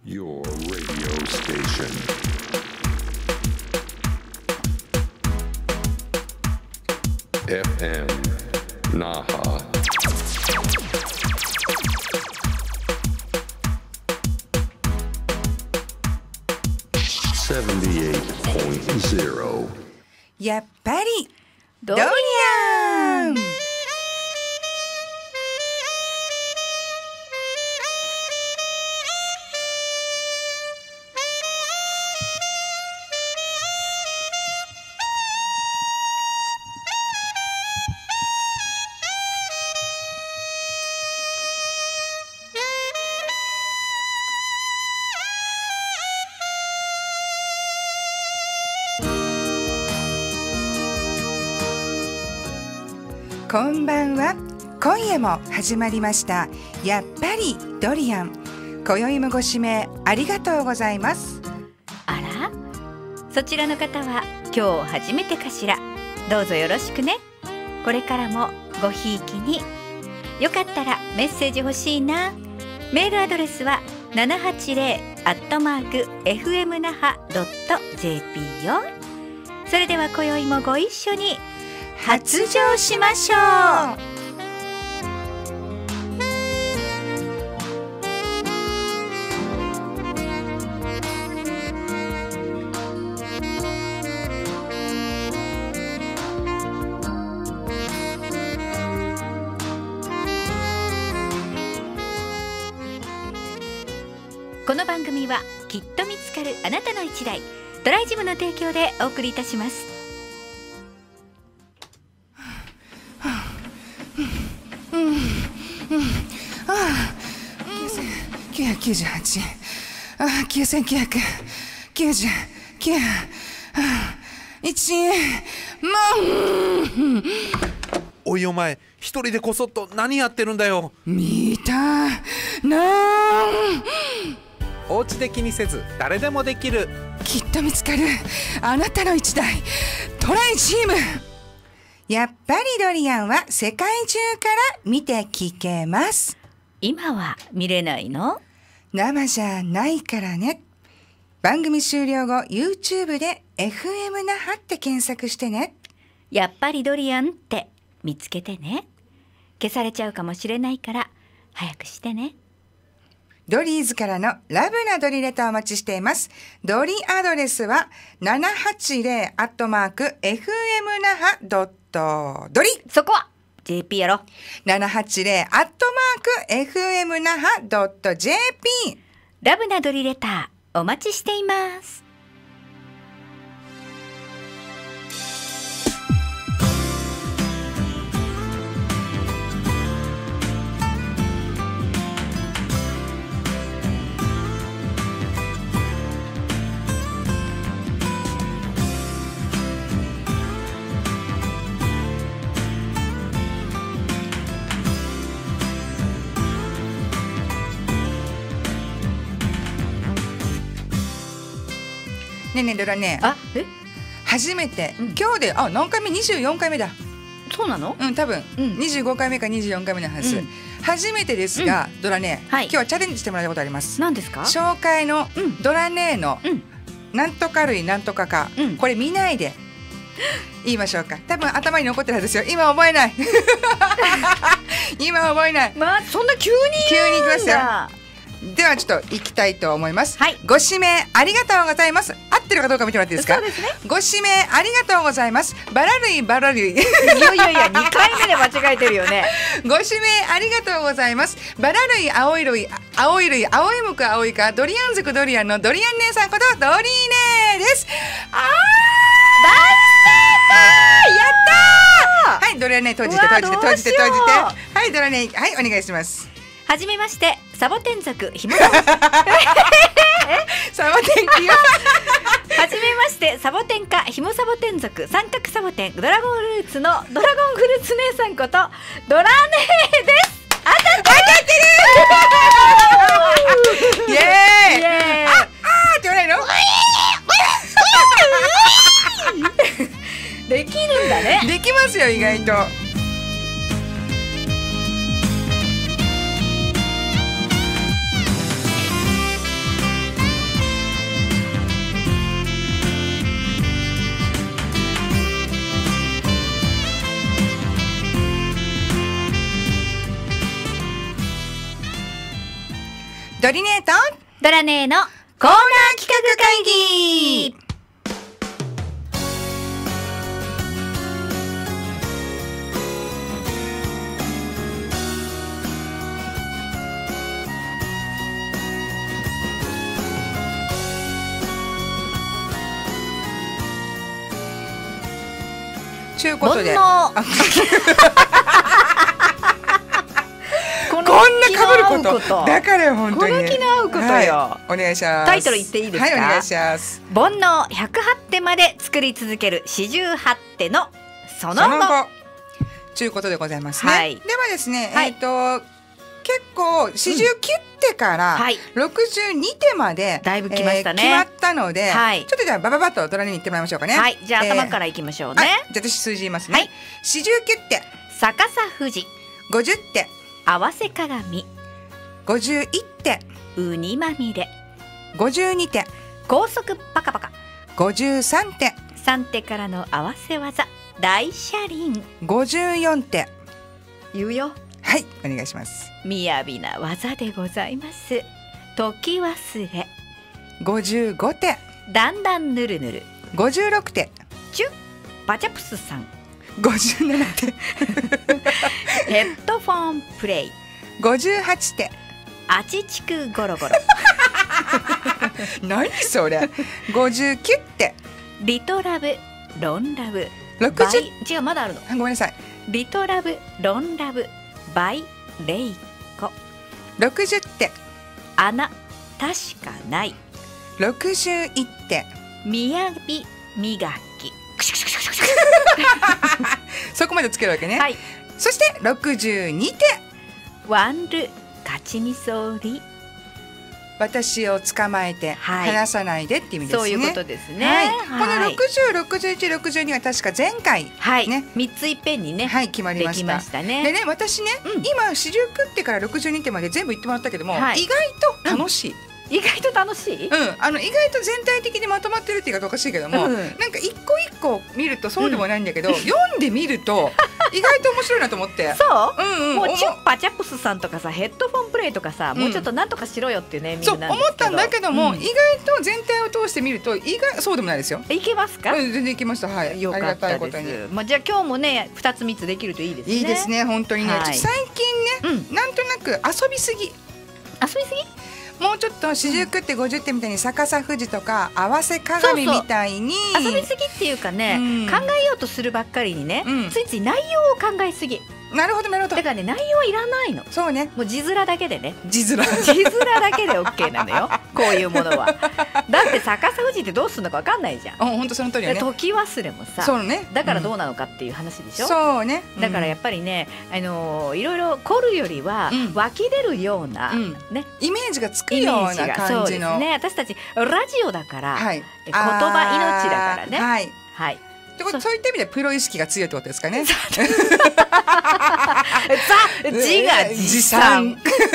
Your radio station. FM Naha. 78.0. やっぱりドリアン。 こんばんは。今夜も始まりましたやっぱりドリアン。今宵もご指名ありがとうございます。 あら、そちらの方は今日初めてかしら。どうぞよろしくね。これからもごひいきに。よかったらメッセージ欲しいな。メールアドレスは780@fmnaha.jp よ。それでは今宵もご一緒に発情しましょう。この番組はきっと見つかるあなたの一台ドライジムの提供でお送りいたします。 9998円、9999円、1円、 おいお前、一人でこそっと何やってるんだよ。 見たな。 お家で気にせず誰でもできる、 きっと見つかるあなたの一台トライチーム。やっぱりドリアンは世界中から見て聞けます。 今は見れないの？ 生じゃないからね。番組終了後 YouTube で FM 那覇って検索してね。 やっぱりドリアンって見つけてね。消されちゃうかもしれないから早くしてね。 ドリーズからのラブなドリレターお待ちしています。ドリアドレスは 780@fmnaha.dory。 そこは JP やろ。 780@fmnaha.jp。 ラブなドリレターお待ちしています。 ねえねえドラね、初めて、今日で何回目、24回目だ。 そうなの？ 多分、25回目か24回目のはず、初めてですが、ドラね、今日はチャレンジしてもらったことあります。 何ですか？ 紹介のドラネの、なんとか類なんとかか、これ見ないで言いましょうか。多分頭に残ってるはずですよ。今覚えない今覚えない。 まあそんな急にいきますよ。ではちょっと行きたいと思います、 はい、 ご指名ありがとうございます。合ってるかどうか見てもらっていいですか？ そうですね。 ご指名ありがとうございます。バラ類バラ類いや2回目で間違えてるよねご指名ありがとうございます。バラ類青い類青いむく青いかドリアン族ドリアンのドリアン姉さんことドリーネーです。大正解、やったー。はい、ドリアンネー閉じてはい、ドリアンネー、はい、お願いします。 はじめまして、サボテン族ひもサボテンはじめましてサボテン科ひもサボテン族三角サボテンドラゴンフルーツのドラゴンフルーツ姉さんことドラネーです。当たってるイエーイって言わないのできるんだね。 できますよ、意外と。 ドリネートドラネーのコーナー企画会議。ということで煩悩こんな被ることだからよ本当にこの気の合うことよ、 はい、お願いします。 タイトル言っていいですか。 はい、お願いします。 煩悩108手まで作り続ける48手のその後ということでございますね、はい、ではですね、 はい、 結構40切ってから62手まで、 だいぶ来ましたね、 決まったので、 はい、 ちょっとじゃあバババッとドラに行ってもらいましょうかね。 はい、じゃあ頭からいきましょうね、 じゃあ私数字言いますね、はい、49手逆さ富士、 50手合わせ鏡、 51手ウニまみれ、 52手高速パカパカ、 53手 3手からの合わせ技大車輪、 54手言うよ。 はい、お願いします。 雅な技でございます。時忘れ、 55手だんだんぬるぬる、 56手チュッバチャプスさん、 57手ヘッドフォンプレイ、 58手あちちくゴロゴロ何それ59手リトラブロンラブ 60、 違うまだあるの、 ごめんなさい、 リトラブロンラブバイレイコ、 60手穴確かない、 61手みやび磨きそこまでつけるわけね、はい、そして62手ワンル勝ちみそり、 私を捕まえて離さないでって意味ですね、 そういうことですね、 はい、この60、61、62は確か前回ね、 はい、3ついっぺんにね、 はい、決まりました。 できましたね。 でね、私ね、今40食ってから62手まで全部言ってもらったけども、 はい、 意外と楽しい、 意外と楽しい、 意外と全体的にまとまってるっていうかおかしいけども、なんか一個一個見るとそうでもないんだけど、読んでみると意外と面白いなと思ってそう、もうチュッパチャプスさんとかさ、ヘッドフォンプレイとかさ、もうちょっとなんとかしろよっていうね、みんなそう思ったんだけども、意外と全体を通してみるとそうでもないですよ。 いけますか。 全然いけました。はい、 よかったです。まあじゃあ今日もね2つ3つできるといいですね。 いいですね、本当にね。最近ね、なんとなく遊びすぎもうちょっと40食って50手みたいに逆さ富士とか合わせ鏡みたいに遊びすぎっていうかね、考えようとするばっかりにね、ついつい内容を考えすぎ。 なるほどなるほど。 だからね、内容はいらないの。 そうね、 もう字面だけでね、 字面だけで OK なのよこういうものは。だって逆さ富士ってどうするのか分かんないじゃん。 本当その通りよね。 時忘れもさ、 そうね、 だからどうなのかっていう話でしょ。 そうね、 だからやっぱりね、いろいろ凝るよりは湧き出るようなね、 イメージがつくような感じのね。私たちラジオだから、言葉命だからね。はいはい。 そういった意味でプロ意識が強いってことですかね。 自画自賛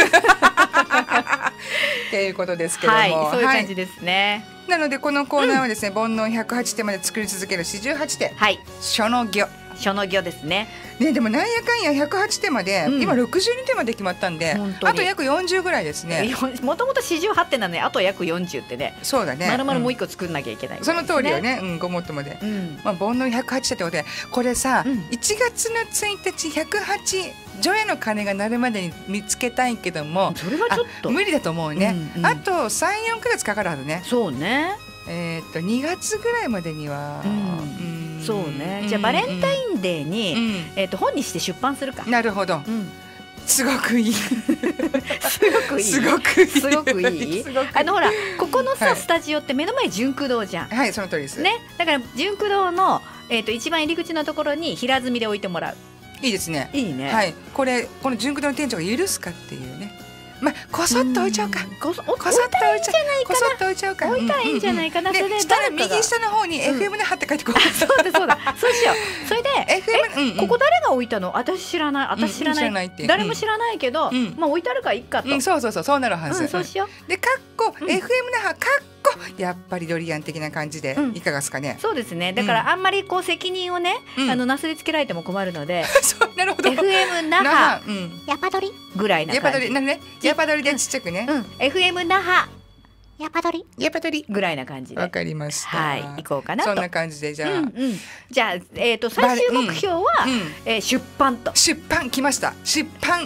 っていうことですけども、 そういう感じですね。 なのでこのコーナーはですね、煩悩108手まで作り続ける48手、書の行ですね。でもなんやかんや108手まで、今62手まで決まったんで、あと約40ぐらいですね。 もともと48手なのにあと約40ってね。そうだね。まるまるもう一個作んなきゃいけない。 その通りよね。ごもっともで。煩悩108手ってことで、これさ、1月の1日108除夜の鐘が鳴るまでに見つけたいけども、 それはちょっと無理だと思うね。あと3、4ヶ月かかるはずね。 そうね。 2月ぐらいまでには。 そうね。じゃあバレンタインデーに本にして出版するか。 なるほど。すごくいい。すごくいい。ほら、ここのさスタジオって目の前純駆動じゃん。はい、その通りです。ね、だから純駆動の一番入り口のところに平積みで置いてもらう。いいですね。いいね。はい、この純駆動の店長が許すかっていうね。まあ、こそっと置いちゃうか。こそっと置いちゃうか。置いたらいいんじゃないかな。それでしたら右下の方に FM で貼って書いてこう。そうだ。そうしよう。それでここ誰が置いたの？私知らない。誰も知らないけど、まあ置いてあるからいいかと。そうなるはず。そうしよう。で、かっこ FM のかっこやっぱりドリアン的な感じでいかがですかね。そうですね。だからあんまりこう責任をねなすりつけられても困るので、 なるほど。 FM 那覇ヤパドリぐらいな感じ。 ヤパドリでちっちゃくね。 FM 那覇ヤパドリぐらいな感じで。 わかりました。 はい、行こうかなと。 そんな感じでじゃあ。 じゃあ最終目標は出版と。 出版来ました。出版。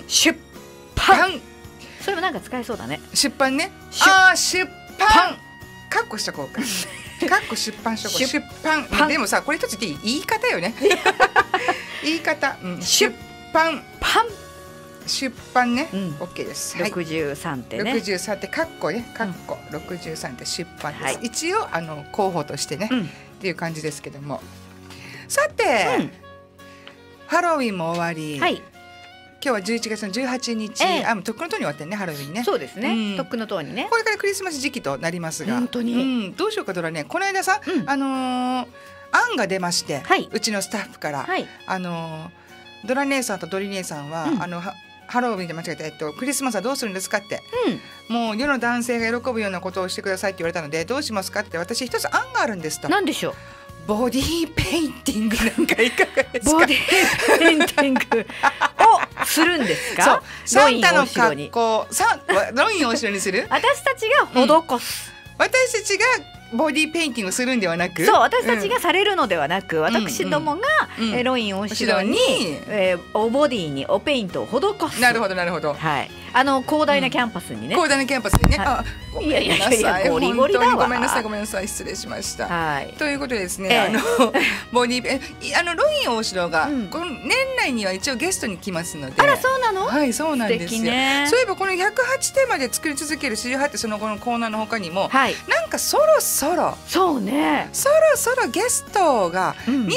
それもなんか使えそうだね。 出版ね。出版。カッコしとこうか。カッコ出版しとこう。出版。でもさこれ一つ言って言い方よね。言い方。出版。出版ね。OK です。 63ってね。 63ってカッコね。カッコ63って出版です。一応候補としてねっていう感じですけども。さてハロウィンも終わり。今日は11月の18日、とっくのとうに終わってね、ハロウィンね。 そうですね、とっくのとうにね。 これからクリスマス時期となりますが、 本当に、 どうしようかドラね。この間さ、案が出まして、うちのスタッフから、ドラ姉さんとドリ姉さんは、ハロウィンで間違えた、クリスマスはどうするんですかって、もう世の男性が喜ぶようなことをしてくださいって言われたので、どうしますかって、私一つ案があるんですと。 何でしょう。 ボディーペインティングなんかいかがですか。 ボディーペインティングをするんですか。 サンタの格好、ロインを後ろにする。 私たちが施す。 私たちがボディーペインティングをするんではなく、 そう、私たちがされるのではなく、私どもがロインを後ろにおボディにおペイントを施す。 なるほどなるほど。 はい。広大なキャンパスにね。 広大なキャンパスにね。ごめんなさい。 ゴリゴリだわ。 ごめんなさいごめんなさい、失礼しました。 はい。 ということでですね、ボディロイン大城がこの年内には一応ゲストに来ますので。 あら、そうなの。 はい、そうなんですよ。そういえばこの108テーマで作り続ける48ってその後のコーナーの他にも、なんかそろそろそうね、 そろそろゲストが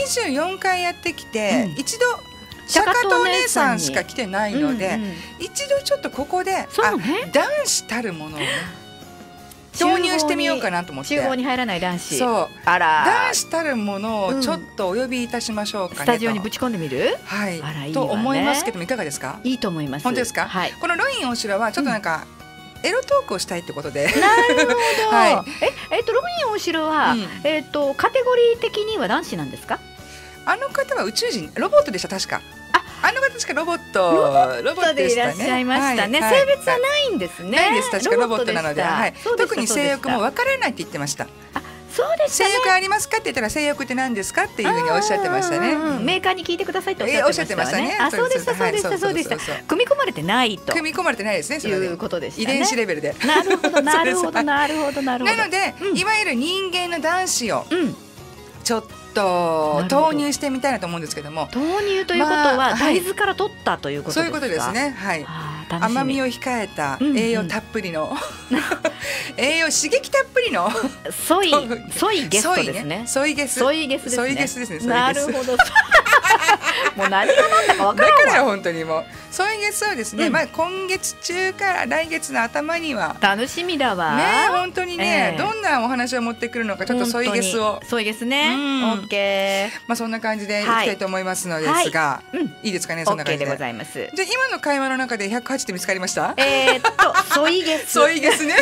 24回やってきて、一度シャカト姉さんしか来てないので、一度ちょっとここで男子たるものをね投入してみようかなと思って。 集合に入らない男子。 そう、 あら、 男子たるものをちょっとお呼びいたしましょうかねと。 スタジオにぶち込んでみる。 はい、と思いますけども、いかがですか。 いいと思います。 本当ですか。このロイン大城はちょっとなんかエロトークをしたいってことで。 なるほど。ロイン大城はカテゴリー的には男子なんですか。 あの方は宇宙人、ロボットでした確か。あの方確かロボットでいらっしゃいましたね。性別はないんですね。 ないです、確かロボットなので。特に性欲もわからないって言ってました。 そうですね。 性欲ありますかって言ったら、性欲って何ですかっていうふうにおっしゃってましたね。 メーカーに聞いてくださいっておっしゃってましたね。あ、そうでしたそうでしたそうでした。組み込まれてないと。 組み込まれてないですね。 いうことでしたね。 遺伝子レベルで。 なるほどなるほどなるほどなるほど。 なのでいわゆる人間の男子をちょっと投入してみたいなと思うんですけども。 投入ということは大豆から取ったということですか。 そういうことですね。はい。甘みを控えた栄養たっぷりの栄養刺激たっぷりのソイゲストですね。 ソイゲスですね。 なるほど。もう何が何だか分からんわ。 だから本当にもうソイゲスはですね、今月中から来月の頭には楽しみだわね。 本当にね、どんなお話を持ってくるのか、ちょっとソイゲスを。 ソイゲスね。オッケー。 そんな感じでいきたいと思いますのですが、いいですかね。そんな感じで。 オッケーでございます。 じゃあ今の会話の中で108って見つかりました？ ソイゲス。 ソイゲスね。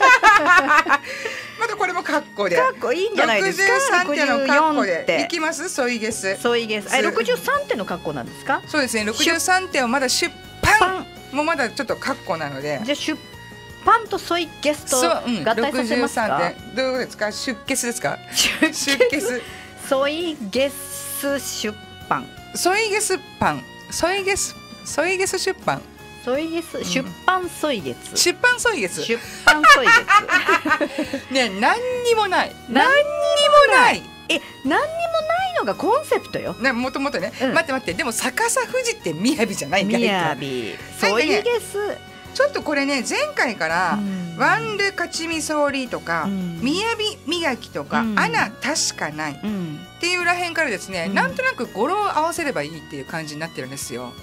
またこれもカッコで。 カッコいいんじゃないですか。 63手のカッコでいきます。ソイゲス。 ソイゲス。63手のカッコなんですか？ そうですね。63手をまだ出版もまだちょっとカッコなので。 じゃあ出版とソイゲスと合体させますか？ どういうことですか？出血ですか？出血。 ソイゲス出版。 ソイゲスパン。ソイゲス出版。 ソイゲス出版ソイゲス。 出版ソイゲス。 出版ソイゲス。ね、何にもない。何にもない。 何にもないのがコンセプトよ。 ね、もともとね。待って。でも逆さ富士ってみやびじゃない。 みやび。ソイゲス。 ちょっとこれね、前回からワンル勝ちみソーリーとかみやび磨きとかアナ確かないっていうらへんからですね、なんとなく語呂を合わせればいいっていう感じになってるんですよ。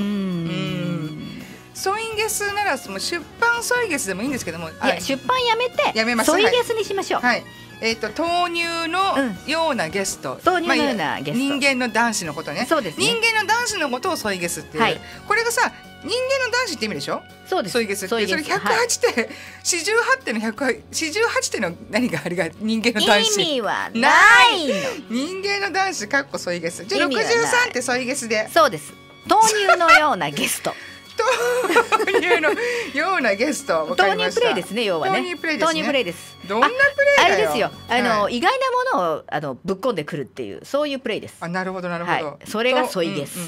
ソイゲスならもう出版ソイゲスでもいいんですけども、 出版やめてソイゲスにしましょう。 はい。豆乳のようなゲスト、 豆乳のようなゲスト、 人間の男子のことね。 そうですね。 人間の男子のことをソイゲスっていう。これがさ、人間の男子って意味でしょ。 そうです。 ソイゲスって。それ108手、48手の48手の何があれが人間の男子。 意味はないの。 人間の男子かっこソイゲス。じゃあ63手ソイゲスで。 そうです。 豆乳のようなゲスト。 豆乳のようなゲスト。 豆乳プレイですね、要はね。 豆乳プレイですね。 豆乳プレイです。 どんなプレイだよ。 あれですよ。意外なものをぶっ込んでくるっていうそういうプレイです。 あ、なるほどなるほど。 それがソイゲス。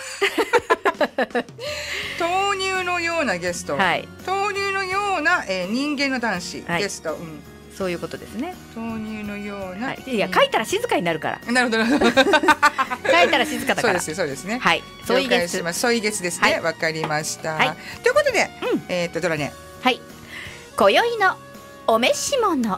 豆乳のようなゲスト。豆乳のような人間の男子ゲスト。 そういうことですね。 豆乳のような。 いや、書いたら静かになるから。 なるほどなるほど。 書いたら静かだから。 そうですね。 はい。 ソイゲス。ソイゲスですね。わかりました。ということで、ドラネ。 はい。今宵のお召し物。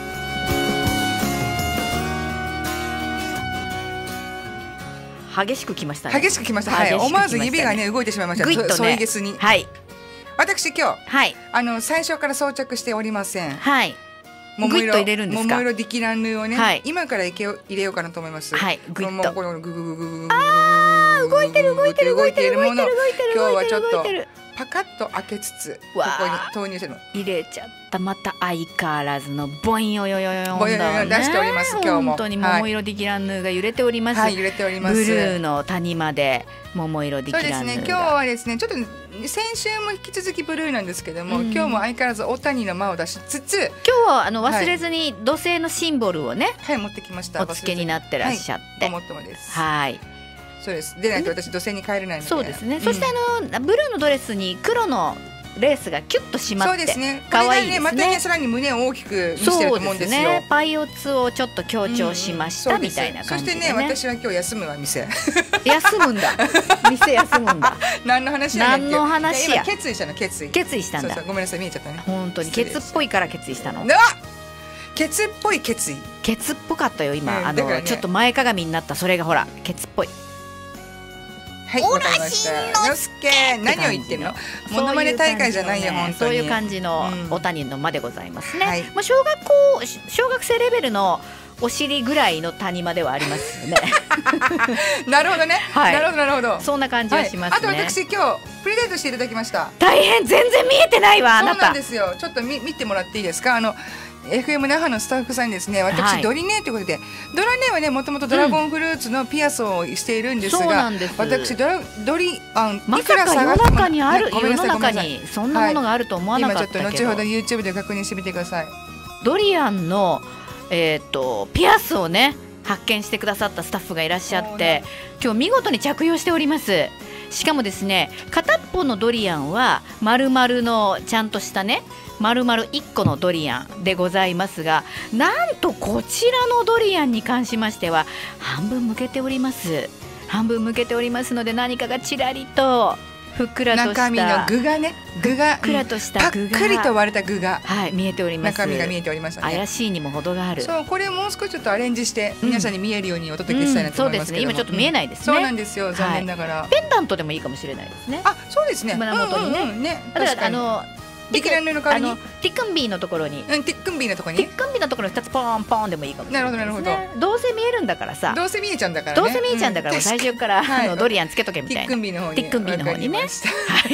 激しくきましたね。 激しくきました。はい。思わず指がね動いてしまいました。ソイゲスに。 はい。 私今日最初から装着しておりません。 はい。桃色ディキランヌをね、今から入れようかなと思います。 はい。グッと。 動いてるもの。今日はちょっとパカッと開けつつここに投入するの。 入れちゃった。また相変わらずのボインヨヨヨヨボインヨヨ出しております。今日も本当に桃色ディキランヌが揺れております。 はい、揺れております。 ブルーの谷まで桃色ディキランヌが。 そうですね。今日はですね、ちょっと先週も引き続きブルーなんですけども、今日も相変わらずお谷の間を出しつつ、 今日は忘れずに土星のシンボルをね、 持ってきました。 お付けになってらっしゃって、 ごもっともです。 はい。 そうです。でないと私土星に帰れないので。 そうですね。そしてブルーのドレスに黒のレースがキュッと締まって、そうですね。可愛いですね。 またね、さらに胸を大きく見せてると思うんですよ。 パイオツをちょっと強調しましたみたいな感じでね。 そしてね、私は今日休むわ、店。 休むんだ。店休むんだ。 何の話やねん。 何の話や。 決意したの、決意したんだ。ごめんなさい、見えちゃったね。 本当にケツっぽいから決意したの。 ケツっぽい決意。 ケツっぽかったよ今。ちょっと前かがみになったそれがほらケツっぽい。 はい、わかりました。のすけ、何を言ってるの？モノマネ大会じゃないよ、本当に。 そういう感じのお谷の間でございますね。まあ小学生レベルのお尻ぐらいの谷間ではありますよね。 なるほどね。なるほどなるほど。 そんな感じはしますね。 あと私今日プレゼントしていただきました。 大変全然見えてないわあなた。 そうなんですよ。ちょっと見てもらっていいですか。FM 那覇のスタッフさんにですね、私ドリネということで、ドラネはねもともとドラゴンフルーツのピアスをしているんですが、私ドリまさか世の中にある、世の中にそんなものがあると思わなかったけど、 今ちょっと後ほど YouTube で確認してみてください。 ドリアンのピアスをね発見してくださったスタッフがいらっしゃって、今日見事に着用しております。しかもですね、片っぽのドリアンは丸々のちゃんとしたね丸々1個のドリアンでございますが、なんとこちらのドリアンに関しましては半分向けております。半分向けておりますので、何かがちらりとふっくらとした中身の具がね、具がふっくらとした具がパックリと割れた具が見えております。 中身が見えておりましたね。 怪しいにも程がある。 そう、これもう少しちょっとアレンジして皆さんに見えるようにお届けしたいなと思いますけども、 そうですね。今ちょっと見えないですね。 そうなんですよ。残念ながら。 ペンダントでもいいかもしれないですね。 あ、そうですね。 胸元にね。だからディキランヌの代わりにティックンビーのところに、 ティックンビーのところに、 ティックンビーのところに2つポンポンでもいいかもしれないですね。なるほどなるほど。どうせ見えるんだからさ。 どうせ見えちゃうんだからね。 どうせ見えちゃうんだから最初からドリアンつけとけみたいな。 ティックンビーの方に。 ティックンビーの方にね。はい、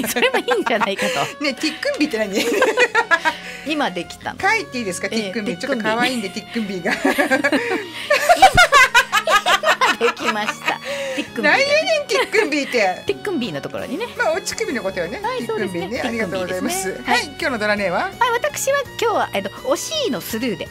それもいいんじゃないかと。 ね、ティックンビーって何？ 今できたの。 書いていいですか？ティックンビー。ちょっと可愛いんでティックンビーが。 できました。ティックンビー。 何やねんティックンビーって。 ティックンビーのところにね。 まあお乳首のことよね。ティックンビーね。ありがとうございます。はい、今日のドラネは？はい、 私は今日はお尻のスルーで。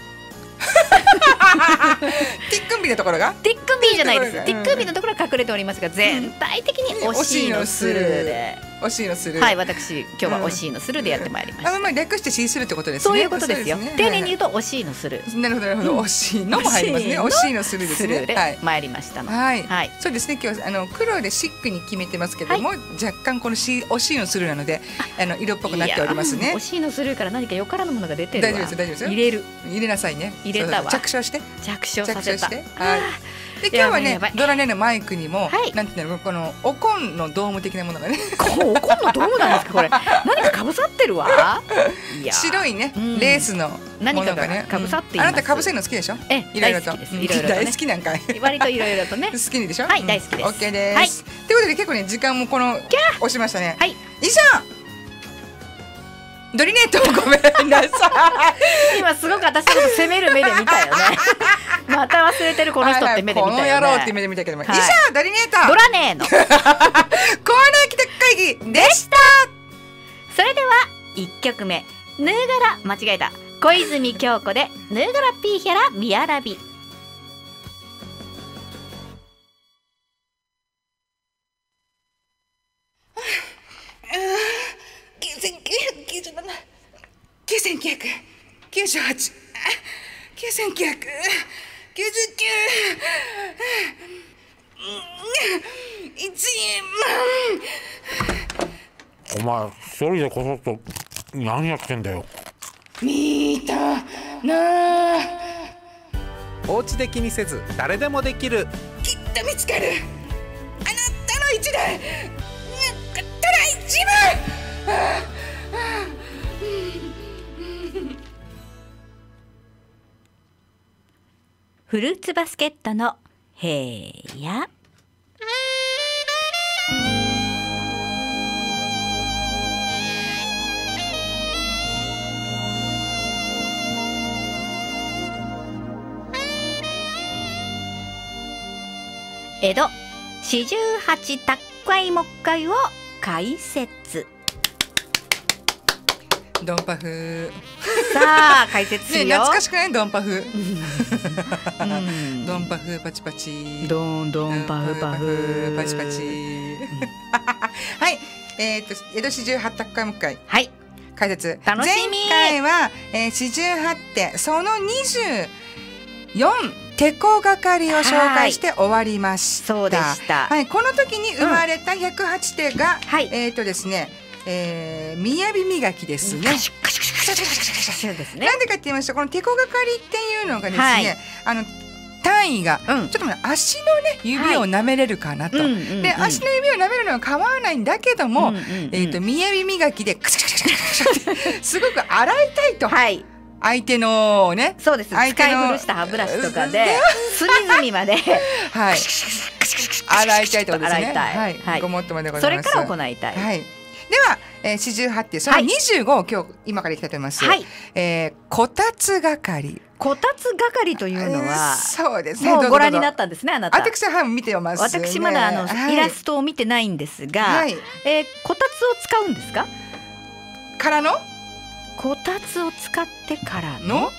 ティックンビーのところが？ ティックンビーじゃないです。ティックンビーのところは隠れておりますが、全体的にお尻のスルーで。 お尻のスルー。 はい、私今日はお尻のスルーでやってまいりました。 まあ略してシスルってことですね。 そういうことですよ。丁寧に言うとお尻のスルー。 なるほどなるほど。お尻のも入りますね。お尻のスルーですね。 で参りましたの。 はい。そうですね。今日黒でシックに決めてますけども、若干このお尻のスルーなので色っぽくなっておりますね。 お尻のスルーから何かよからぬものが出てるわ。 大丈夫です大丈夫です。入れなさいね。 入れたわ。 着床して。 着床させた。はい。 で今日はね、ドラネのマイクにもなんていうの、このお紺のドーム的なものがね。 お紺のドームなんですかこれ。何かかぶさってるわ。 白いねレースのものがねかぶさっています。 あなたかぶせるの好きでしょ？いろいろと。大好きなんかい。 割といろいろとね。 好きでしょ？ はい、大好きです。 オッケーです。ということで結構ね時間も押しましたね。はい。以上。ドリネートごめんなさい。 今すごく私のこと責める目で見たよね。 また忘れてるこの人って目で見たよね。 この野郎って目で見たけども、以上ドリネータードラネーのコーナー企画会議でした。 それでは1曲目、ヌーガラ、間違えた、小泉京子でヌーガラピーヒャラミヤラビ。 9998、9999、 お前一人でこそっと何やってんだよ。 見たなあ。 お家で気にせず誰でもできる、 きっと見つかるあなたの一台トライ自分。 フルーツバスケットのへーや。江戸四十八奪回木会を解説。 ドンパフさあ解説するよ。 懐かしくない？ドンパフドンパフパチパチ、 ドンドンパフパフパチパチはい、江戸四十八奪回木会、 はい、 解説。 楽しみ。 前回は、四十八手その24手こ係を紹介して終わりました。 そうでした。 はい、この時に生まれた108手が、 はい、 ですね、みやび磨きですね。なんでかって言いますと、この手こがかりっていうのがですね、単位が、ちょっと足のね指を舐めれるかなと。で、足の指を舐めるのは構わないんだけども、みやび磨きですごく洗いたいと。はい。相手のね、 そうです。使い古した歯ブラシとかで隅々まではい、洗いたいとですね。はい、ごもっともでございます。 それから行いたい。 はい。では、四十八手その25を今日今からいきたいと思います。はい。こたつ係。 こたつ係というのは、 そうですね。 もうご覧になったんですね、あなた。 私は見てます。 私まだイラストを見てないんですが、こたつを使うんですか？ からの？ こたつを使ってからの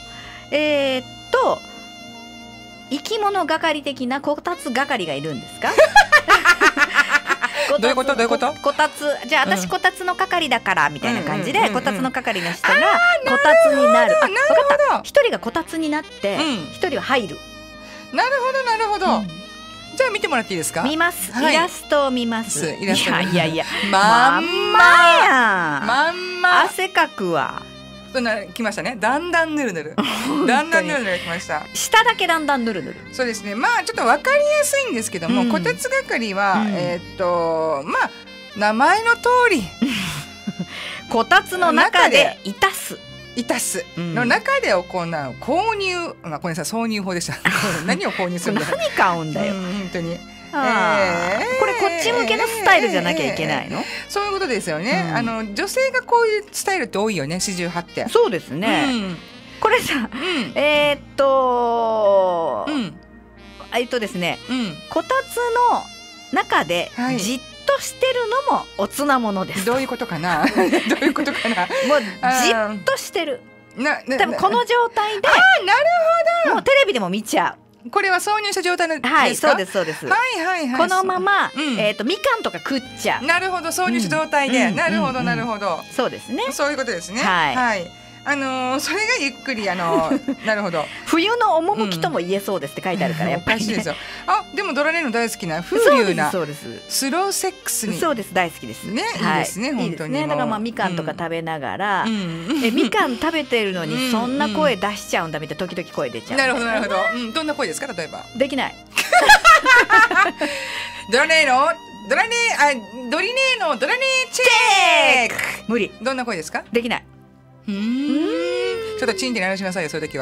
生き物係的なこたつ係がいるんですか？ どういうことどういうこと？ こたつ、じゃあ私こたつの係だからみたいな感じで、こたつの係の人がこたつになる。分かった。一人がこたつになって一人は入る。 なるほどなるほど。じゃあ見てもらっていいですか？ 見ます。イラストを見ます。 イラスト。 いやいやまんまやん。 まんま。 汗かくわ。 そんな来ましたね。だんだんぬるぬる。だんだんぬるぬる来ました。 下だけだんだんぬるぬる。 そうですね。まあちょっとわかりやすいんですけども、こたつ係はまあ名前の通りこたつの中でいたす。 いたすの中で行う購入、ごめんなさい、挿入法でした。何を購入するんだ。 何買うんだよ。 本当に。 これこっち向けのスタイルじゃなきゃいけないの？ そういうことですよね。女性がこういうスタイルって多いよね、四十八手。 そうですね。これさ、ですね、こたつの中でじっとしてるのもおつなものです。 どういうことかな。どういうことかな。 もうじっとしてる。多分この状態で、 なるほど。 もうテレビでも見ちゃう。 これは挿入した状態ですか？ はい、そうですそうです。 はいはいはい。 このままみかんとか食っちゃう。 なるほど、挿入した状態で。なるほどなるほど。 そうですね。 そういうことですね。 はい。 それがゆっくりなるほど。 冬の趣とも言えそうですって書いてあるからやっぱり。 おかしいですよ。でもドラネの大好きな風流なそうです。 スローセックスに。 そうです、大好きですね。いいですね、本当に。 だからまあみかんとか食べながら、みかん食べてるのにそんな声出しちゃうんだみたいな、時々声出ちゃう。 なるほどなるほど。どんな声ですか、例えば？ できない。 ドリネのドラネチェック。 無理。 どんな声ですか？ できない。 ちょっとチンって鳴らしなさいよ、そういう時は。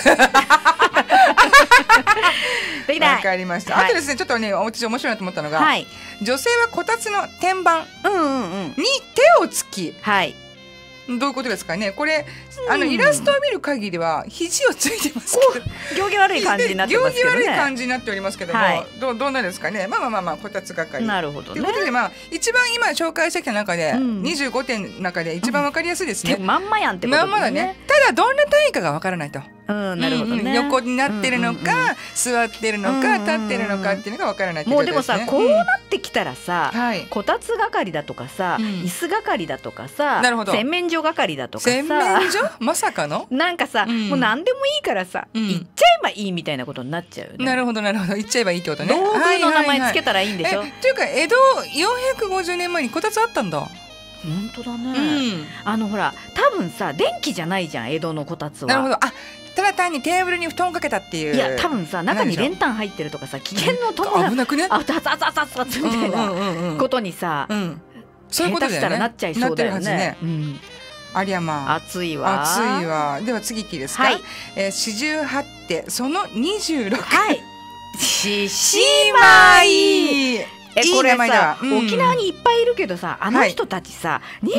できない。 わかりました。あとですね、ちょっとね、私面白いなと思ったのが、女性はこたつの天板に手をつき、 どういうことですかね。これイラストを見る限りは肘をついてますけど、 行儀悪い感じになってますけどね。 行儀悪い感じになっておりますけども、どうなんですかね。まあこたつ係。 なるほどね。 ということで一番今紹介してきた中で25点の中で一番わかりやすいですね。 まんまやんってことですね。 まんまだね。ただどんな単位かがわからないと。 なるほどね。 横になってるのか座ってるのか立ってるのかっていうのがわからないってことですね。 もうでもさ、こうなってきたらさ、こたつ係だとかさ、椅子係だとかさ、洗面所係だとかさ、 洗面所まさかのなんかさ、もう何でもいいからさ、行っちゃえばいいみたいなことになっちゃうよね。 なるほど行っちゃえばいいってことね。 道具の名前つけたらいいんでしょ。 というか江戸450年前にこたつあったんだ。 本当だね。ほら多分さ、電気じゃないじゃん、江戸のこたつは。 なるほど。ただ単にテーブルに布団かけたっていう。 いや多分さ、中に練炭入ってるとかさ、危険の伴う危なくね、 熱みたいなことにさ、 そういうことだよね。 下手したらなっちゃいそうだよね。 ありゃまあ暑いわ。 では次いいですか。四十八手その26。 獅子舞。これさ、沖縄にいっぱいいるけどさ、あの人たちさ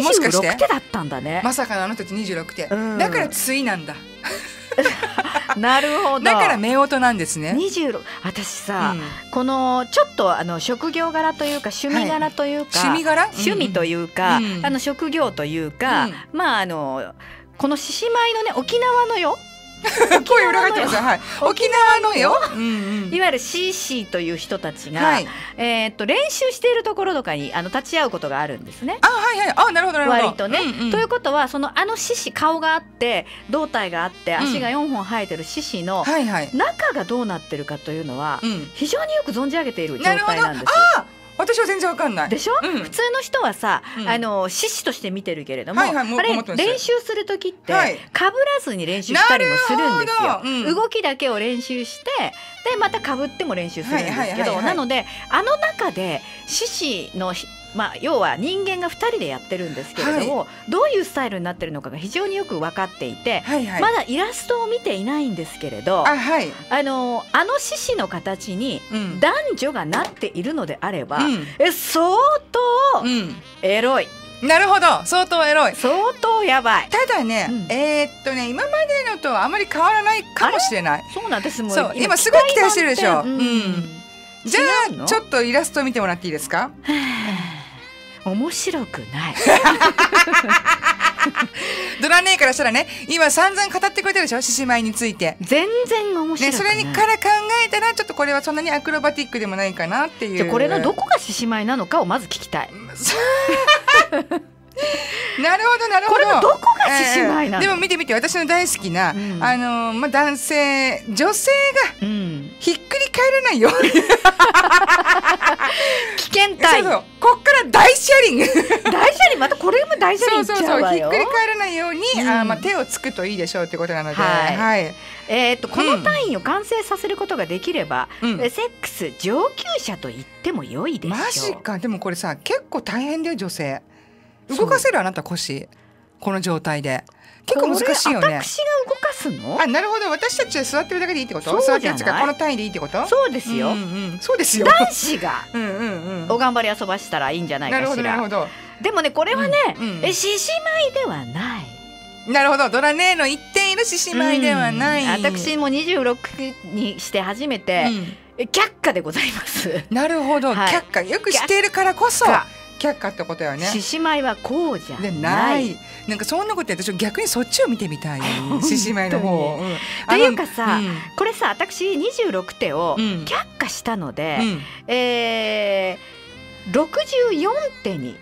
26手だったんだね。 まさかのあの人たち26手だから対なんだ。 なるほど。 だから夫婦なんですね。 26。私さ、このちょっと職業柄というか趣味柄というか、趣味というか職業というか、この獅子舞のね、沖縄のよ。 声裏返ってますよ。沖縄のよ。 いわゆる CC という人たちが練習しているところとかに立ち会うことがあるんですね。 なるほど割とね。ということは獅子、顔があって胴体があって足が4本生えてる獅子の中がどうなってるかというのは非常によく存じ上げている状態なんです。 私は全然わかんないでしょ。普通の人はさ、獅子として見てるけれども、あれ練習する時ってかぶらずに練習したりもするんですよ。動きだけを練習して、でまたかぶっても練習するんですけど、なので中で獅子の要は人間が2人でやってるんですけれども、どういうスタイルになってるのかが非常によく分かっていて、まだイラストを見ていないんですけれど、獅子の形に男女がなっているのであれば、相当エロい。 なるほど、相当エロい、 相当やばい。 ただね、今までのとあまり変わらないかもしれない。 そうなんです。 もう今すごい期待してるでしょ。じゃあちょっとイラストを見てもらっていいですか。 面白くないドラ姉からしたらね、今散々語ってくれてるでしょ、獅子舞について。 全然面白くない、 それから考えたらちょっとこれはそんなにアクロバティックでもないかなっていう。 じゃあこれのどこが獅子舞なのかをまず聞きたいなるほどなるほど。 これのどこが獅子舞なの。 でも見て私の大好きな、男性女性がひっくり返らないように危険体。 こっから大シャリング大シャリン、またこれも大シャリンいっちゃうわよ。 ひっくり返らないように手をつくといいでしょうってことなので、この単位を完成させることができれば、セックス上級者と言っても良いでしょう。 マジか。でもこれさ、結構大変だよ女性。動かせるあなた腰、この状態で結構難しいよね。 私が動かすの？ なるほど。私たちは座ってるだけでいいってこと？座ってるかこの単位でいいってこと？ そうですよ。 そうですよ。 男子がお頑張り遊ばしたらいいんじゃないかしら。 なるほど。 でもね、これはね、獅子舞ではない。 なるほど。ドラネーの言っている獅子舞ではない。 私も26にして初めて却下でございます。 なるほど。却下よくしているからこそ却下ってことよね。 獅子舞はこうじゃない。 なんかそんなことやって逆にそっちを見てみたい。獅子舞の方。 っていうかさ、これさ、私26手を却下したので、64手に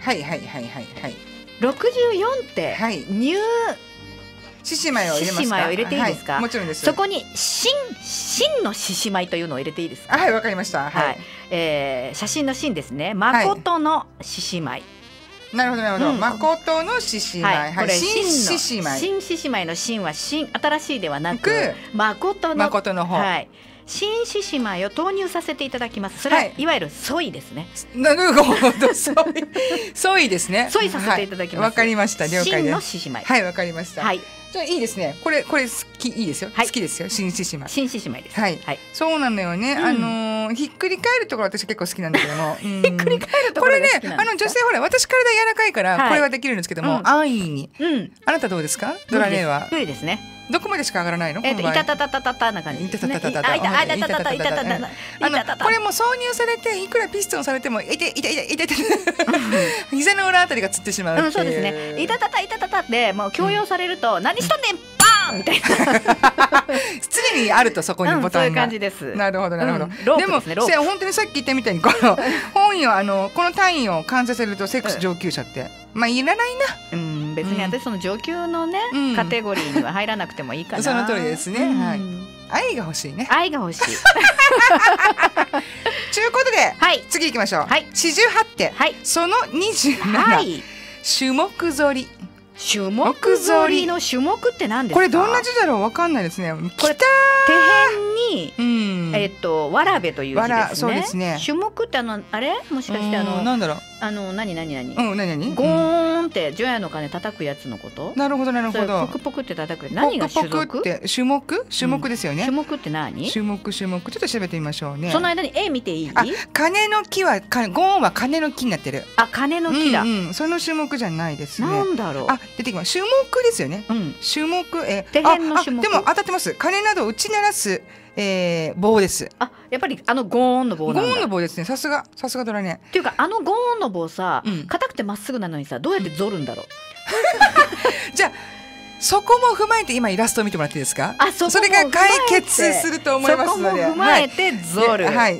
64手入獅子舞を入れますか。 獅子舞を入れていいですか。 もちろんです。 そこに真の獅子舞というのを入れていいですか。 はい、わかりました。 写真の真ですね。誠の獅子舞。 なるほどなるほど。誠の獅子舞。 これ新獅子舞。 新獅子舞の真は新しいではなく誠の方。新獅子舞を投入させていただきます。それはいわゆるソイですね。 なるほど。ソイですね。 ソイさせていただきます。 わかりました。了解です。 真の獅子舞。 はい、わかりました。 じゃあいいですね。これ好き、いいですよ。好きですよ。紳士姉妹。 紳士姉妹です。 はい。そうなのよね。ひっくり返るところ私結構好きなんだけども。 ひっくり返るところが好きなんですか。 これね、女性ほら私体柔らかいからこれはできるんですけども、安易に。あなたどうですか？ドラネーは。 無理ですね。 どこまでしか上がらないの？ いたたたたたたな感じ。 これも挿入されていくらピストンされてもいて膝の裏あたりがつってしまう。 そうですね。いたたたってもう強要されると何しとんねんバーンみたいな。 常にあるとそこにボタンが。 そういう感じです。 なるほどなるほど。でも本当にさっき言ったみたいにこの本意はこの単位を完成するとセックス上級者ってまあいらないな。 別に私その上級のねカテゴリーには入らなくてもいいかな。 その通りですね。はい。愛が欲しいね。 愛が欲しい。 ということで次行きましょう。四十八手その27種目ぞり。 種目ぞりの種目って何ですか？ これどんな字だろうわかんないですね。 これ手辺にわらべという字ですね。 そうですね。 種目ってあれもしかしてなんだろう。 何何ゴーンって除夜の鐘叩くやつのこと？ なるほどなるほど。 ポクポクって叩く。何が種族？ 種目ですよね。 種目って何？ 種目ちょっと調べてみましょうね。 その間に絵見ていい？ 鐘の木はゴーンは鐘の木になってる。 鐘の木だ。 その種目じゃないですね。 なんだろう。 出てきます。種目ですよね。種目手辺の種目。 でも当たってます。鐘など打ち鳴らす棒です。 やっぱりゴーンの棒なんだ。 ゴーンの棒ですね。さすがドラね。 っていうかゴーンの棒さ、硬くてまっすぐなのにさ、どうやってゾるんだろう。 じゃあそこも踏まえて今イラストを見てもらっていいですか？それが解決すると思いますので。 そこも踏まえてゾる。 はい。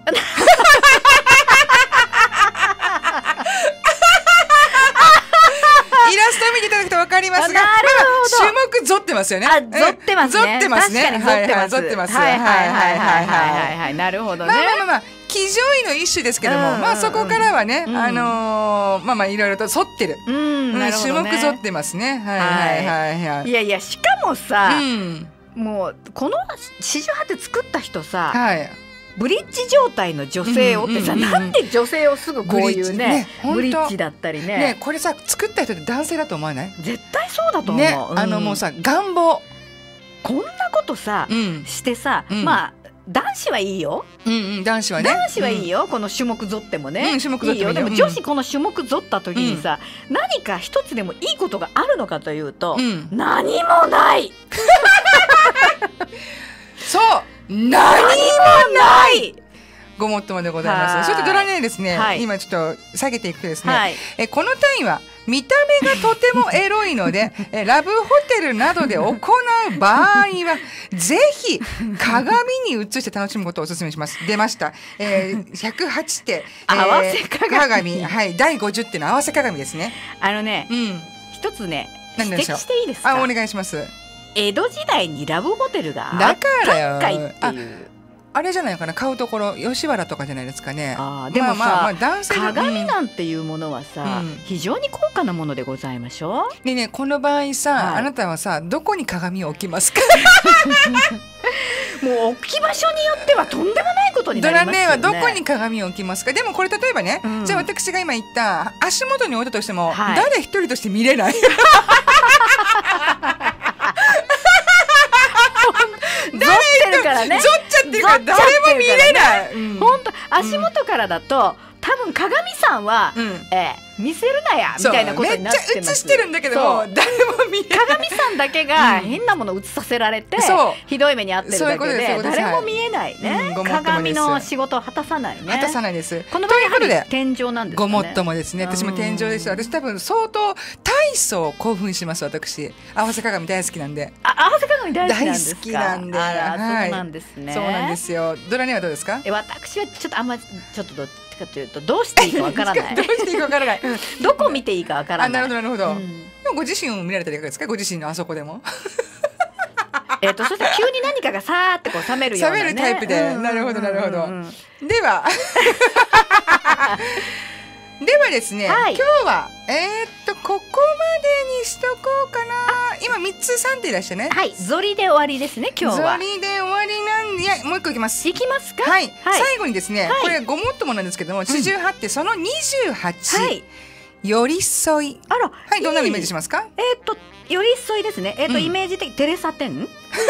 イラストを見ていただくと分かりますが、種目ゾってますよね。 ゾってますね。 ゾってますね。ゾってます。 はい。なるほどね。 まあ騎乗位の一種ですけども、まあそこからはね、まあいろいろと反ってる。種目ゾってますね。はい。 いやしかもさ、もうこの四十八手作った人さ。ブリッジ状態の女性をってさ、なんで女性をすぐこういうねブリッジだったりね。 これさ作った人って男性だと思わない？ 絶対そうだと思う。 ね、もうさ願望こんなことさしてさ、まあ男子はいいよ。 男子はね。 男子はいいよ。この種目ぞってもね。 種目ぞってもいいよ。 でも女子この種目ぞった時にさ、何か一つでもいいことがあるのかというと、何もない。 そう。何もないごもっともでございます。そしてドラネですね、今ちょっと下げていくとですね、この単位は見た目がとてもエロいのでラブホテルなどで行う場合はぜひ鏡に映して楽しむことをお勧めします。出ました、108手、 合わせ鏡、 第50手の合わせ鏡ですね。 一つね指摘していいですか？ お願いします。 江戸時代にラブホテルがだからっていうあれじゃないかな、買うところ吉原とかじゃないですかね。 でもさ、鏡なんていうものはさ、非常に高価なものでございましょう。 ねこの場合さ、あなたはさどこに鏡を置きますか？ もう置き場所によってはとんでもないことになりますよね。 ドラネはどこに鏡を置きますか？でもこれ例えばね、じゃあ私が今言った足元に置いたとしても、誰一人として見れない。 ゾってるからね。 ゾっちゃってるから誰も見れない。 本当足元からだと多分鏡さんは見せるなやみたいなことになってます。 めっちゃ映してるんだけど誰も見えない。 鏡さんだけが変なものを映させられてひどい目に遭ってるだけで誰も見えないね。鏡の仕事を果たさないね。 果たさないです。 この場合やはり天井なんですね。 ごもっともですね。私も天井です。私多分相当体操興奮します。私合わせ鏡大好きなんで。 合わせ鏡大好きなんですか？ 大好きなんで。 そうなんですね。 そうなんですよ。ドラネはどうですか？ 私はちょっとあんまちょっとどっちかというとどうしていいかわからない。 どうしていいかわからない。 どこ見ていいかわからない。 なるほどなるほど。でもご自身を見られたらいかがですか？ご自身のあそこでも。 そしたら急に何かがさーってこう冷めるようなね。 冷めるタイプで。なるほどなるほど。ではですね、今日はここまでにしとこうかな。今3つ3手いらっしゃね。 はい、ゾリで終わりですね今日は。 ゾリで終わりなんで、いやもう一個いきます。 いきますか。 はい。最後にですね、これごもっともなんですけども、四十八手その28、寄り添い。 あら、 はい、どんなのイメージしますか？ 寄り添いですね。イメージ的テレサテン。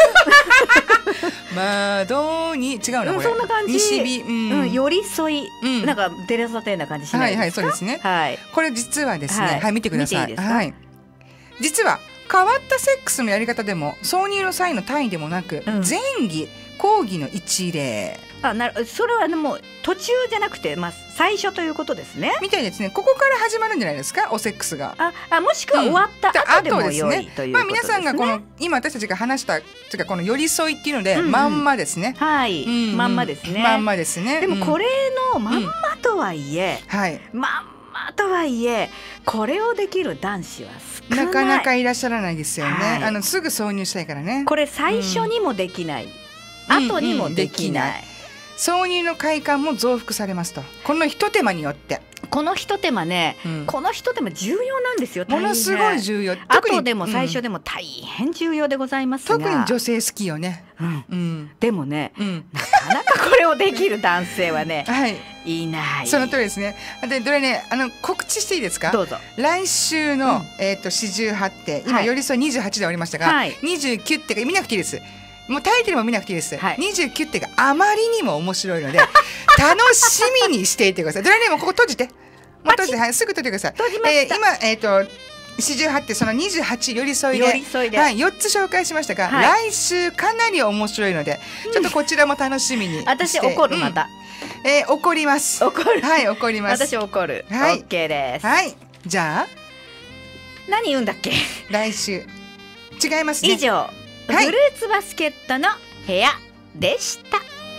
窓に違うなこれ。 そんな感じ。 西日、 寄り添い、なんかテレサテンな感じしないですか。 はいはい、そうですね。 はい。 これ実はですね、はい、見てください。はい。実は変わったセックスのやり方でも挿入の際の単位でもなく、前儀後儀の一例。 それはもう途中じゃなくて、最初ということですね。 みたいですね。ここから始まるんじゃないですか、おセックスが。 もしくは終わった後でも良いということですね。 皆さんがこの今私たちが話したというかこの寄り添いっていうので、まんまですね。 はい、まんまですね。 まんまですね。 でもこれのまんまとはいえ、まんまとはいえこれをできる男子は少ない。 なかなかいらっしゃらないですよね。すぐ挿入したいからね。 これ最初にもできない、後にもできない。 挿入の快感も増幅されますと。この一手間によって。 この一手間ね、この一手間重要なんですよ。 ものすごい重要。 後でも最初でも大変重要でございますが、 特に女性好きよね。 でもね、なかなかこれをできる男性はね、いない。 その通りですね。で、どれね、告知していいですか。 どうぞ。 来週の48手、今寄り添い28で終わりましたが、29手が見なくていいです。もうタイトルも見なくていいです。29手があまりにも面白いので楽しみにしていてください。ドラネームここ閉じて、もう閉じて、はい、すぐ閉じてください。 閉じました。 今48手その28寄り添いで、はい、4つ紹介しましたが、来週かなり面白いので、ちょっとこちらも楽しみにして。 私怒るまた。 怒ります。 怒る。 はい、怒ります。 私怒る。はい、OK です。 はい、じゃあ何言うんだっけ。 来週違いますね。 以上。フルーツバスケットの部屋でした。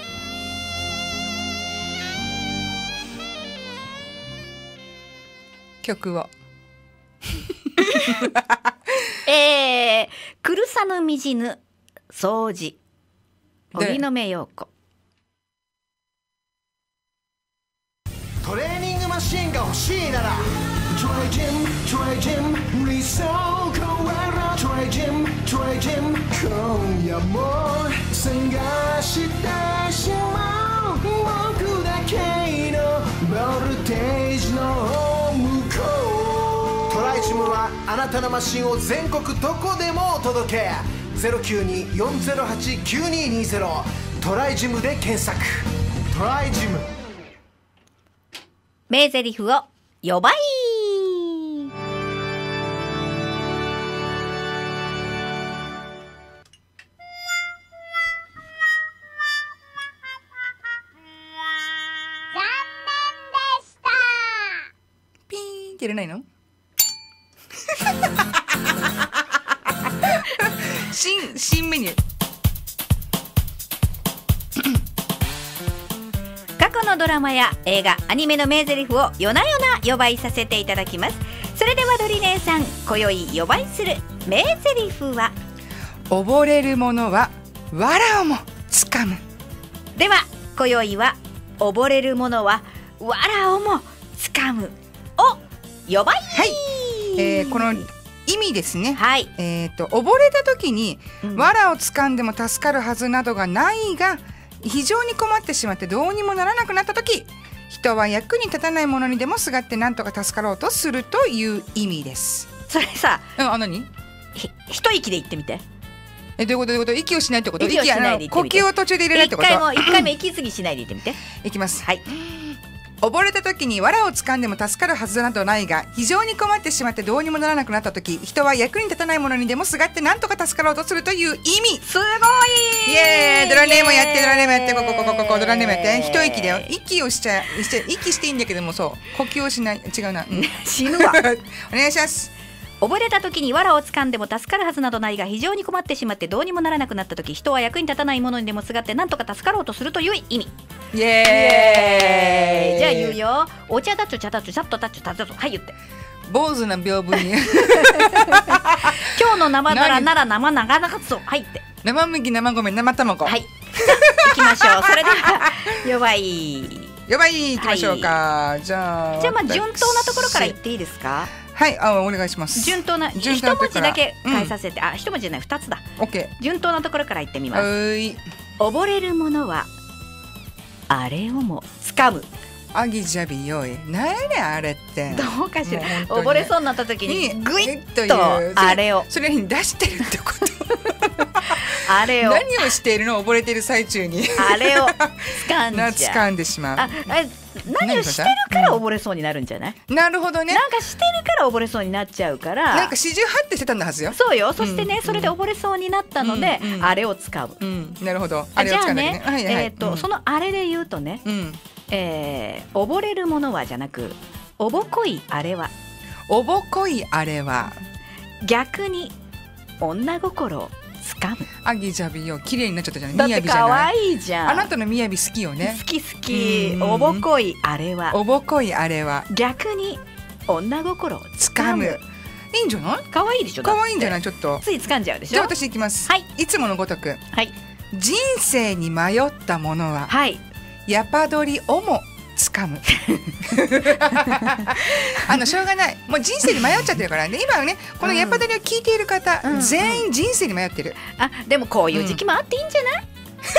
曲をくるさぬみじぬ掃除荻野目洋子。 トレーニングマシンが欲しいならTry Gym理想変わら Try Gym 今夜も探してしまう僕だけのボルテージの向こう。トライジムはあなたのマシンを全国どこでもお届け。 092-408-9220 トライジムで検索。トライジム。 名台詞を呼ばい。 入れないの新メニュー。 過去のドラマや映画アニメの名台詞を夜な夜な呼ばいさせていただきます。それではドリ姉さん、今宵呼ばいする名台詞は。 溺れる者は藁をもつかむ。 では今宵は溺れる者は藁をもつかむを呼ばい。 はい、この意味ですね。 はい。 溺れた時に、藁を掴んでも助かるはずなどがないが非常に困ってしまってどうにもならなくなった時、人は役に立たないものにでもすがって何とか助かろうとするという意味です。 それさ、 何？ 一息で言ってみて。 どういうこと？息をしないってこと？ 息をしないで言ってみて。 呼吸を途中で入れないってこと？ 一回も息継ぎしないで言ってみて。 いきます。 はい。 溺れた時に藁を掴んでも助かるはずなどないが非常に困ってしまってどうにもならなくなった時、人は役に立たないものにでもすがって何とか助かろうとするという意味。 すごい。 イエーイ。ドラネームやって、ドラネームやって、ここドラネームやって。一息だよ。息をして息していいんだけども、そう呼吸をしない。違うな、 死ぬわお願いします。 溺れた時に藁を掴んでも助かるはずなどないが非常に困ってしまってどうにもならなくなった時、人は役に立たないものにでもすがって何とか助かろうとするという意味。 イエーイ。 じゃあ言うよ。お茶だちょ茶だちょチャットタッチョタッチョ。はい、言って。 坊主な屏風に今日の生ドラなら生長々そう。はいって。 生麦生米生卵。 はい。行きましょう。それでは弱い行きましょうか。じゃあまあ順当なところから言っていいですか。 はい、お願いします。 順当な一文字だけ変えさせて、一文字じゃない2つだ。 オッケー。順当なところから言ってみます。溺れる者はあれをも掴む。 アギジャビよい、何やねんあれって。 どうかしら、溺れそうになった時にグイッとあれをそれに出してるってことあれを何をしているの、溺れている最中にあれを掴んでしまう。 何をしてるから溺れそうになるんじゃない？ なるほどね。 なんかしてるから溺れそうになっちゃうから、 なんか四十八手してたんだはずよ。 そうよ。そしてね、それで溺れそうになったので、あれを使う。 なるほど。 じゃあね、そのあれで言うとね、溺れるものはじゃなく、おぼこいあれは、 おぼこいあれは逆に女心をつかむ。 アギジャビよ、綺麗になっちゃったじゃない。 だって可愛いじゃん。 あなたのみやび好きよね。 好き。おぼこいあれは、 おぼこいあれは逆に女心をつかむ。 いいんじゃない？ 可愛いでしょ。 可愛いんじゃない？ちょっとつい掴んじゃうでしょ。 じゃあ私いきます。いつものごとく。人生に迷ったものは、ヤパドリをも掴むしょうがない、もう人生に迷っちゃってるからね。今はね、このヤパドリを聞いている方、全員人生に迷ってる。 でもこういう時期もあっていいんじゃない？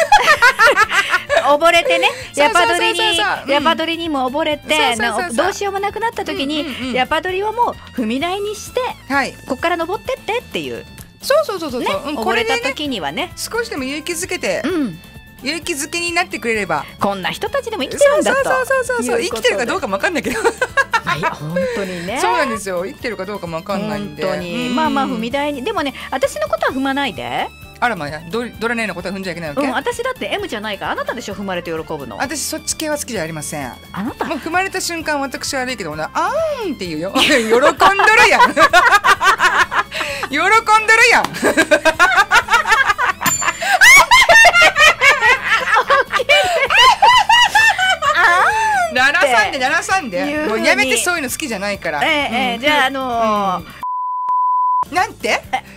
溺れてね、ヤパドリにも溺れて、どうしようもなくなった時にヤパドリをもう踏み台にして、ここから登ってってっていう。 そう溺れた時にはね、 少しでも勇気づけて、勇気づけになってくれれば、 こんな人たちでも生きてるんだと。 そう生きてるかどうかも分かんないけど本当にね。 そうなんですよ。生きてるかどうかも分かんないんで、 本当にまあ踏み台に。でもね、私のことは踏まないで。 あらまや、ドラネーのことは踏んじゃいけないわけ？ 私だって M じゃないから。あなたでしょ踏まれて喜ぶの。 私そっち系は好きじゃありません。 あなたもう踏まれた瞬間、私悪いけどな、あーんって言うよ喜んどるやん喜んどるやん73でもうやめて、そういうの好きじゃないから。 じゃあなんて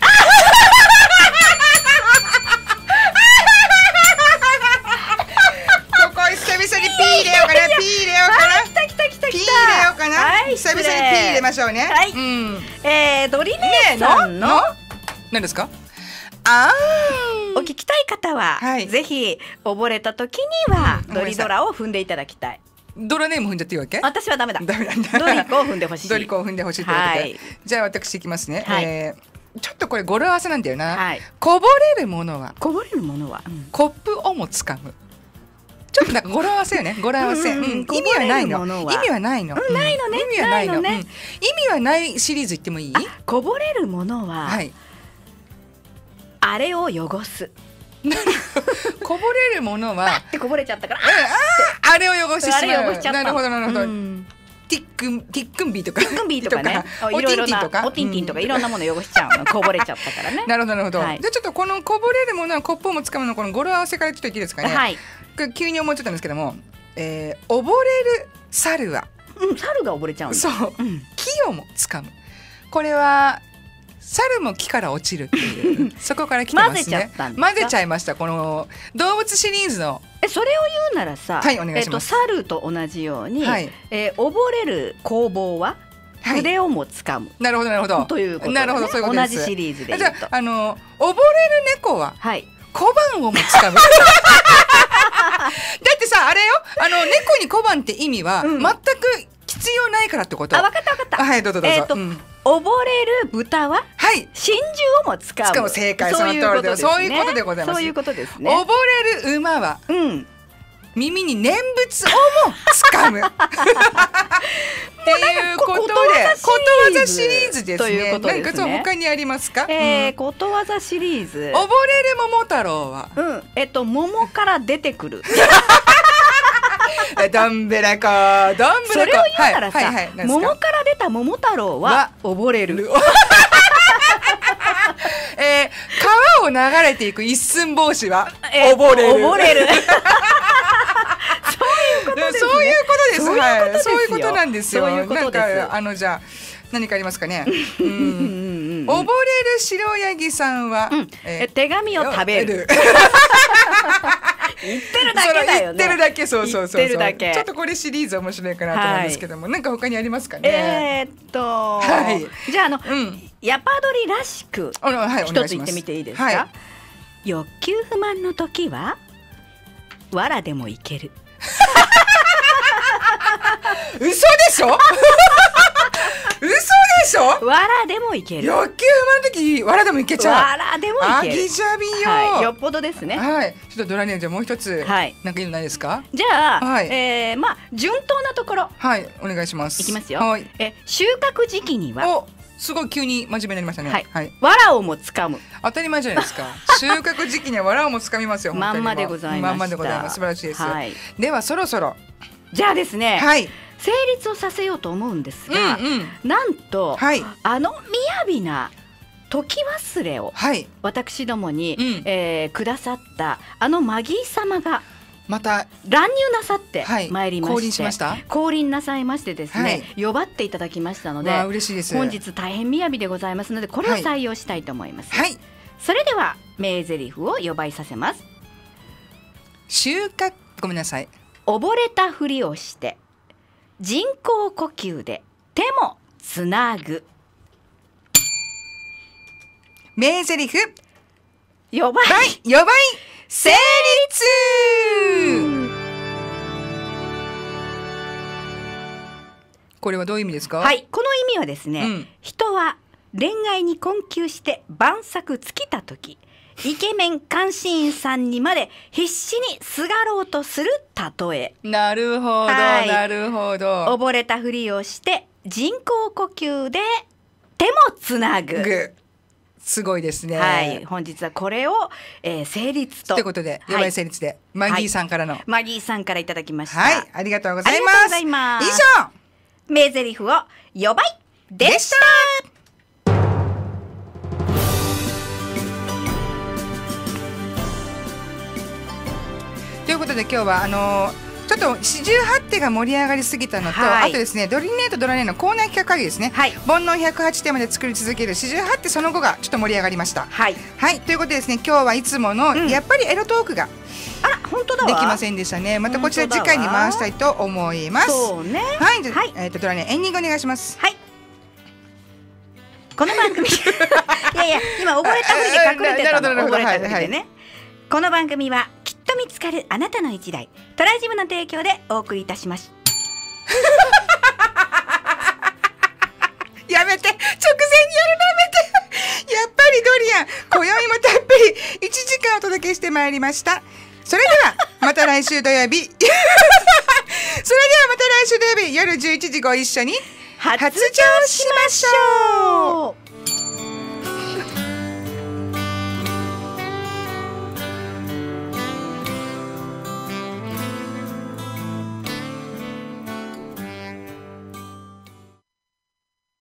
ここ久々にピー入れようかな。ピー入れようかな。ピー入れようかな。久々にピー入れましょうね。 ドリ姉さんの何ですか？ お聞きたい方はぜひ溺れた時にはドリドラを踏んでいただきたい。 ドラネーム踏んじゃっていいわけ？ 私はダメだ。 ダメなんだ。 ドリコを踏んでほしい。 ドリコを踏んでほしいということで、じゃあ私いきますね。ちょっとこれ語呂合わせなんだよな。こぼれるものは、 こぼれるものはコップをもつかむ。ちょっとなんか語呂合わせよね。語呂合わせ。意味はないの。意味はないの。 ないのね。 意味はないの。意味はないシリーズ言ってもいい？ こぼれるものは、あれを汚す。 こぼれるものはってこぼれちゃったから、 あれを汚してしまう。なるほどなるほど。ティックンビーとかね、おティンティンとかおティンティンとかいろんなもの汚しちゃうの。こぼれちゃったからね。 なるほどなるほど。じゃあちょっとこのこぼれるものはコップをもつかむのこの語呂合わせからちょっといいですかね。急に思いついたんですけども、溺れる猿は、 猿が溺れちゃうんだ。 そう、木をもつかむ。これは猿も木から落ちるっていうそこから来てますね。 混ぜちゃったんですか？ 混ぜちゃいました。この動物シリーズのそれを言うならさ、 お願いします。 猿と同じように、溺れる工房は筆をもつかむ。 なるほどなるほということで、 なるほど、そういうことです。 同じシリーズで言うと、 じゃあ溺れる猫は小判をもつかむ。だってさ、あれよ、猫に小判って意味は全く必要ないからってこと。 分かった分かった。 はい、どうぞどうぞ。 溺れる豚は真珠をもつかむ。 正解、その通りで、そういうことでございます。 そういうことですね。 溺れる馬は耳に念仏をもつかむ。っていうことで、ことわざシリーズですね。なんか他にありますか？ ことわざシリーズ。 溺れる桃太郎は、 桃から出てくる。 どんぶらこ、どんぶらこ。 それを言うならさ、桃から出た桃太郎は溺れる。 川を流れていく一寸法師は溺れる。溺れる。そういうことです。はい、そういうことなんですよ。なんかじゃあ何かありますかね。溺れる白ヤギさんは手紙を食べる。言ってるだけだよね。 言ってるだけ、そう。ちょっとこれシリーズ面白いかなと思うんですけども、なんか他にありますかね。 じゃあヤパドリらしく一つ言ってみていいですか？欲求不満の時は藁でもいける。 嘘でしょ嘘でしょ。 わらでもいける。 余計不満の時わらでもいけちゃう。 わらでもいける。 あぎじゃびよ、 はい、よっぽどですね。 はい。ちょっとドラネーじゃもう一つ、はい、なんかいいのないですか。 じゃあ、はい、まあ順当なところ、 はい、お願いします。 いきますよ。 はい、 収穫時期には。 お、すごい急に真面目になりましたね。 はい。はい、わらをもつかむ。 当たり前じゃないですか。収穫時期にはわらをもつかみますよ。 まんまでございました。 まんまでございます。素晴らしいです。はい、ではそろそろ。 じゃあですね。 はい。 成立をさせようと思うんですが、なんと、はい、雅な時忘れを、はい、私どもに、くださったマギー様がまた乱入なさってまいりまして、 降臨しました。 降臨なさいましてですね、呼ばっていただきましたので、 嬉しいです。 本日大変雅でございますので、これを採用したいと思います。はい、それでは名台詞を呼ばいさせます。 収穫、ごめんなさい。 溺れたふりをして人工呼吸で手もつなぐ。 名台詞呼ばい成立。これはどういう意味ですか。 はい、この意味はですね、人は恋愛に困窮して晩作尽きた時、イケメン監視員さんにまで必死にすがろうとする例え。 なるほど、なるほど。 溺れたふりをして人工呼吸で手もつなぐ。 すごいですね。 はい、本日はこれを、成立と。 ということで、呼ばい成立で、マギーさんからの。 マギーさんからいただきました。 はい、ありがとうございます。以上、 名台詞を呼ばいでした。 ということで今日はちょっと四十八手が盛り上がりすぎたのと、あとですねドリネーとドラネーのコーナー企画会議ですね、煩悩108手まで作り続ける四十八手その後がちょっと盛り上がりました。はい、ということでですね今日はいつものやっぱりエロトークが本当だできませんでしたね。またこちら次回に回したいと思います。 そうね。 はい、じゃあドラネーエンディングお願いします。 はい。この番組いや今溺れたふりで隠れてたの。溺れたふりでね。この番組はきっと見つかるあなたの一台トラジムの提供でお送りいたします。 やめて、直前にやるのやめて。やっぱりドリアン今宵もたっぷり1時間お届けしてまいりました。それではまた来週土曜日夜11時ご一緒に発情しましょう。